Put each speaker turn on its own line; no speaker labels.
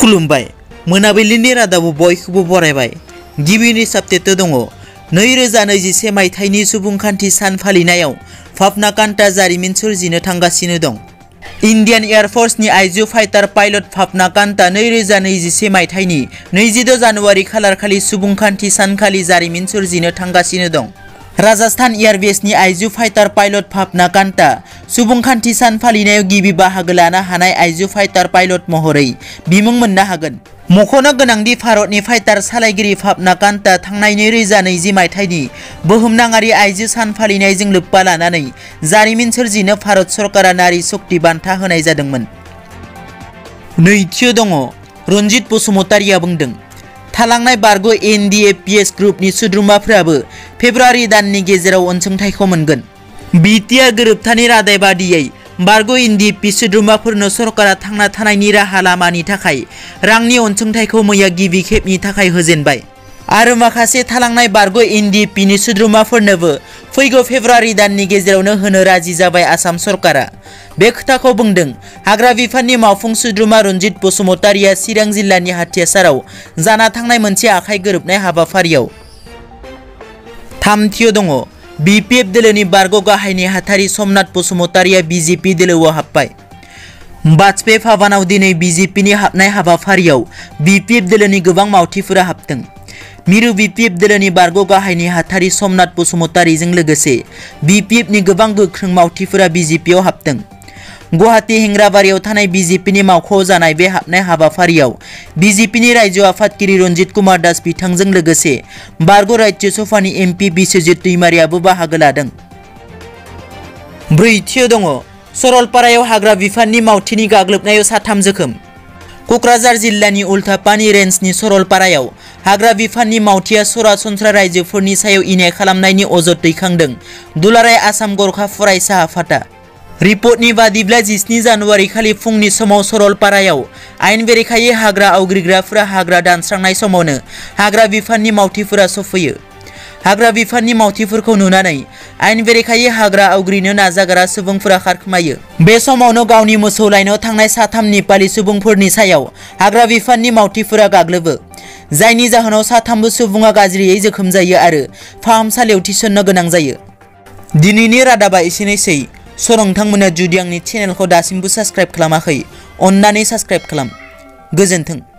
खुलुमबाय मोनाबिलिनि रादाबाव बयखौबो बरायबाय। गिबिनि साबटेटआव दङ 2021 मायथाइनि सुबुंखान्थि सान फालिनायाव फाफनाकान्ता जारिमिन सोरजिनो थांगासिनो दं। इन्डियान एयारफोर्सनि आइजो फाइटार पाइलट फाफनाकान्ता 2021 मायथाइनि 22 जानुवारि खालारखालि सुबुंखान्थि सानखालि जारिमिन सोरजिनो थांगासिनो दं। राजस्थान एयारवेजनि आइजो फाइटार पाइलट फाफनाकान्ता सुबुंखान्थि सान फालिनायाव गिबि बाहागो लानो हानाय आइजो फाइटार पाइलट महरै बिमुं मोननो हागोन। मख'नो गोनांदि भारतनि फाइटार सालायगिरि फाफनाकान्ता थांनाय 2020 मायथाइनि बुहुमनाङारि आइजो सान फालिनायजों लोब्बा लानानै जारिमिन सोरजिनो भारत सरकारा नारी शक्ति बान्था होनाय जादोंमोन। नैथियाव दङ रनजित बसुमतारिया बुंदों थालांनाय बारग' NDFB ग्रुपनि सोद्रोमाफोराबो फेब्रुवारि दाननि गेजेराव अनसुंथाइखौ मोनगोन। BTR गोरोबथानि रादाय बादियै बारग' NDFB सोद्रोमाफोरनो सरकारा थांना थानायनि राहा लामानि थाखाय रांनि अनसुंथाइखौ मैया गिबि खेबनि थाखाय होजेनबाय आरो माखासे थालांनाय बारग' NDFBनि सोद्रोमाफोरनोबो फैगौ फेब्रुवारि दाननि गेजेरावनो होनो राजि जाबाय आसाम सरकारा। बे खोथाखौ बुंदों हाग्रा बिफाननि मावफुं सोद्रोमा रनजित बसुमतारिया चिरां जिल्लानि हाथियासाराव जाना थांनाय मोनसे आखाइ गोरोबनाय हाबाफारियाव। थामथियाव दङ BPF दोलोनि बारग' गाहाय नेहाथारि समनाथ बसुमतारिया BJP दोलोआव हाबबाय। बाजपेयी भवनाव दिनै BJPनि हाबनाय हाबाफारियाव BPF दोलोनि गोबां मावथिफोरा हाबदों। मिरु BPF दोलोनि बारग' गाहाय नेहाथारि समनाथ बसुमतारिजों लोगोसे BPFनि गोबां गोख्रों मावथिफोरा BJPआव हाबदों। गुवाहाटी हेंग्राबारियाव थानाय BJPनि मावख'आव जानाय बे हाबनाय हाबाफारियाव BJPनि रायजो आफादगिरि रनजित कुमार दास बिथांजों लोगोसे बारग' राज्यो सभानि MP बिश्वजित दैमारियाबो बाहागो लादों। ब्रैथियाव दङ सरलपारायाव हाग्रा बिफाननि मावथिनि गाग्लोबनायाव 3 जोखोम। क'क्राझार जिल्लानि उल्टापानि रेन्जनि सरलपारायाव हाग्रा बिफाननि मावथिया सरासनस्रा रायजोफोरनि सायाव इनाय खालामनायनि अजद दैखांदों दुलाराय आसाम गरखा फरायसा आफादा। रिपर्टनि बादिब्ला 17 जानुवारि खालि फुंनि समाव सरलपारायाव आयेन बेरेखायै हाग्रा आवग्रिग्राफोरा हाग्रा दानस्रांनाय समावनो हाग्रा बिफाननि मावथिफोरा सफैयो। हाग्रा बिफाननि मावथिफोरखौ नुनानै आयेन बेरेखायै हाग्रा आवग्रिनो नाजाग्रा सुबुंफोरा खारखोमायो। बे समावनो गावनि मोसौ लायनो थांनाय 3 नेपाली सुबुंफोरनि सायाव हाग्रा बिफाननि मावथिफोरा गाग्लोबो, जायनि जाहोनाव 3 सुबुङा गाज्रियै जोखोम जायो आरो फाहामसालियाव थिसननो गोनां जायो। दिनैनि रादाबा एसेनोसै। नोंथांमोना जुदि आंनि चेनेलखौ दासिमबो साबस्क्राइब खालामाखै अन्नानै साबस्क्राइब खालाम। गोजोन्थों।